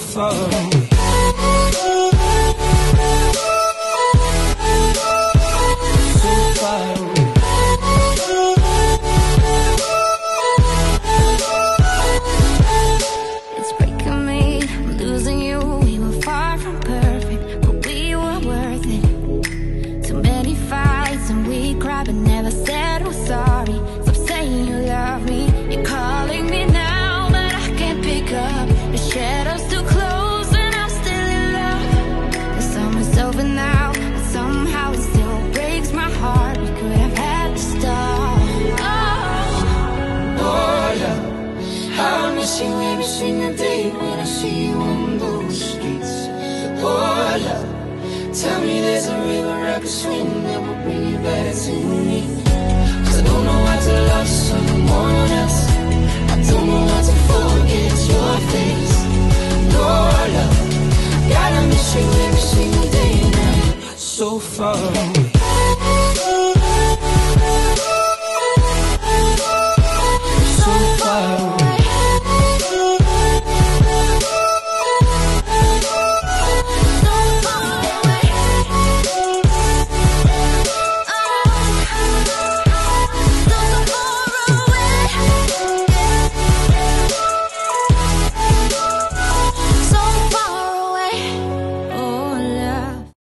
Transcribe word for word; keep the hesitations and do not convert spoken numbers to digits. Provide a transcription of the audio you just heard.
far away. So far away. It's breaking me, I'm losing you. We were far from perfect, but we were worth it. Too many fights and we cried but never said we're sorry. Stop saying you love me, you're calling me now, but I can't pick up. The shadows too close and I'm still in love. The summer's over now, but somehow it still breaks my heart. We could have had the start. Oh, Oh, love, I miss you every single day when I see you on those streets. Oh, love, tell me there's a river I could swim that will bring you back to me. 'Cause I don't know how to love someone else. I don't know how to forget your face. No, love, gotta miss you every single day now. So far away.